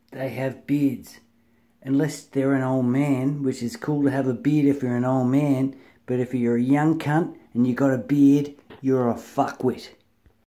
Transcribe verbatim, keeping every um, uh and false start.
they have beards. Unless they're an old man, which is cool to have a beard if you're an old man, but if you're a young cunt and you got a beard, you're a fuckwit.